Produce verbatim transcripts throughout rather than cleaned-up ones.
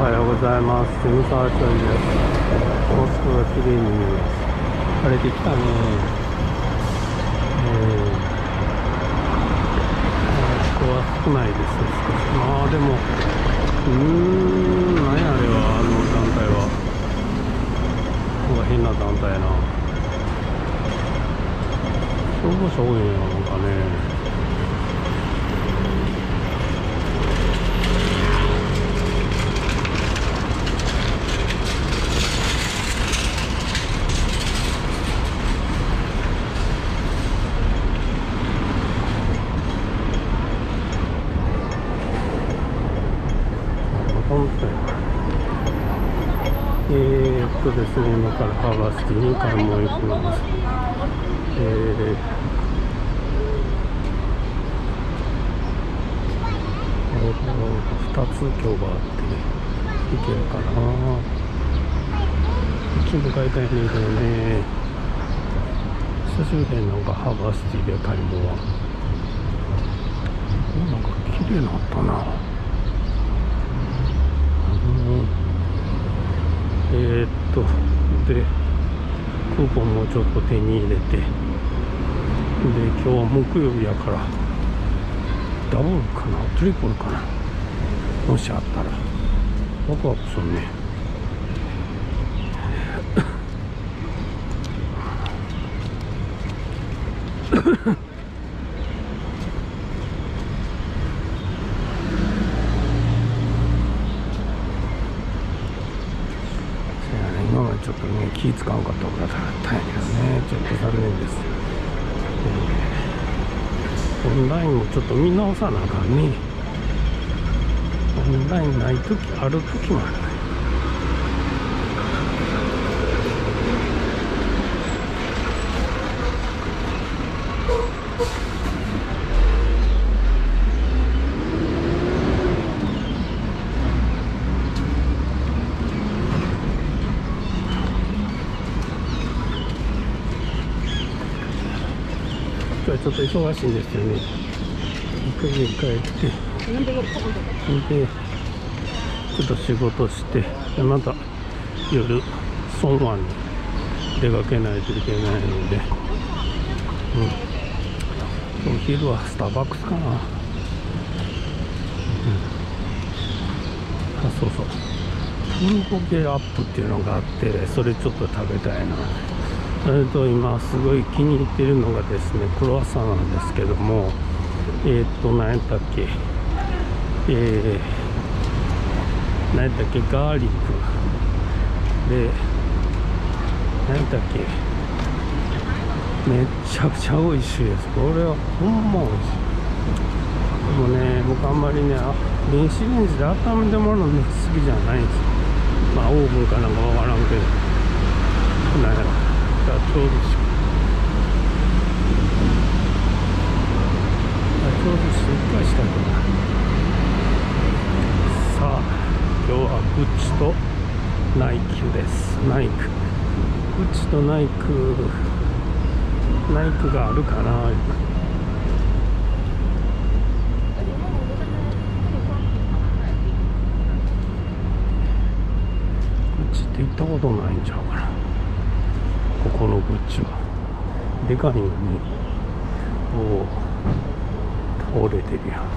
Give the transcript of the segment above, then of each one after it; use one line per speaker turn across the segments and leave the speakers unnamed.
はようございます。蝉沢町です。モスクが綺麗に見えます。晴れてきたね。えー、人は少ないですね、少し。まあでも、うーん、何やあれは、あの団体は。なんか変な団体やな。消防車多いんやなんかね。えーっとですね、今からハーバーシティに買い物行きます。えー、ふたつ今日があって行けるかな。一部買いたいねんけどね。久しぶりになんかハーバーシティで買い物は。なんか綺麗になったな。えー、っとでクーポンもちょっと手に入れて、で今日は木曜日やからダブルかなトリプルかな、もしあったらワクワクするね。今までちょっとね気使うかったから大変ですね。ちょっと残念です。えー、オンラインもちょっと見直さなあかんね。オンラインない時ある時もあるね。今日はちょっと忙しいんですよね。家に帰ってでちょっと仕事してでまた夜ソンワンに出かけないといけないので、うん、お昼はスターバックスかな、うん、あそうそうプルコゲアップっていうのがあってそれちょっと食べたいな。それと今すごい気に入っているのがですねクロワッサンなんですけども、えー、っと何やったっけえー、何やったっけガーリックで何やったっけめっちゃくちゃ美味しいです。これはほんま美味しい。でもね僕あんまりね電子レンジで温めてもらうの好きじゃないんですよ。まあオーブンかなんかわからんけどなんやろちょうどしちょうどしっかりしたいかな。さあ今日はグッチとナイキです。ナイクグッチとナイクナイクがあるかな。グッチって行ったことないんちゃうかな。ここのグッチはでかいのにおお倒れてるやん。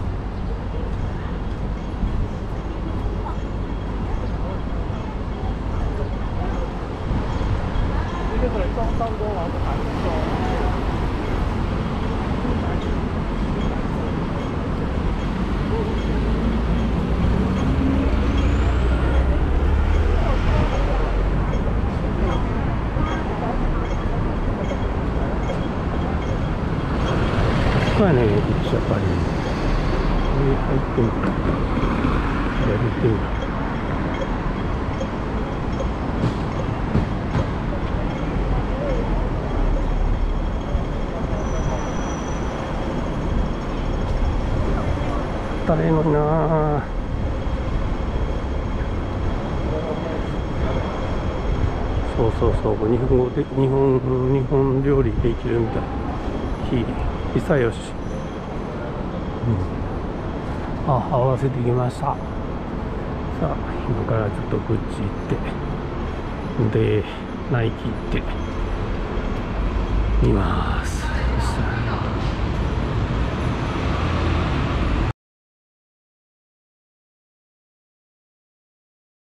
ここやね、グッチやっぱり。入ってみた。やってみた。誰のなそうそうそう日本語で日本日本料理できるみたい。ひ久よし、うん、あ合わせてきました。さあ今からちょっとグッチ行って、でナイキ行ってみます。